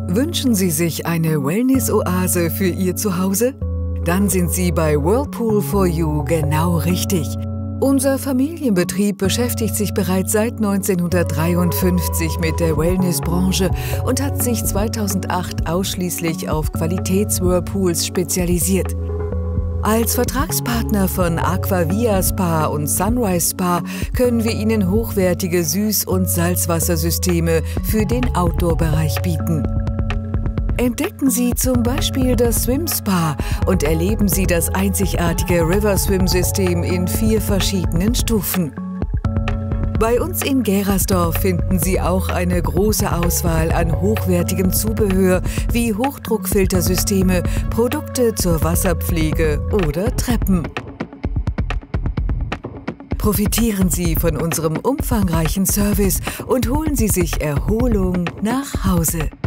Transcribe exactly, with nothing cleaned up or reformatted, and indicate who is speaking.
Speaker 1: Wünschen Sie sich eine Wellness-Oase für Ihr Zuhause? Dann sind Sie bei Whirlpool for You genau richtig. Unser Familienbetrieb beschäftigt sich bereits seit neunzehnhundertdreiundfünfzig mit der Wellnessbranche und hat sich zweitausendacht ausschließlich auf Qualitäts-Whirlpools spezialisiert. Als Vertragspartner von Aquavia Spa und Sunrise Spa können wir Ihnen hochwertige Süß- und Salzwassersysteme für den Outdoor-Bereich bieten. Entdecken Sie zum Beispiel das Swim Spa und erleben Sie das einzigartige River Swim-System in vier verschiedenen Stufen. Bei uns in Gerasdorf finden Sie auch eine große Auswahl an hochwertigem Zubehör wie Hochdruckfiltersysteme, Produkte zur Wasserpflege oder Treppen. Profitieren Sie von unserem umfangreichen Service und holen Sie sich Erholung nach Hause.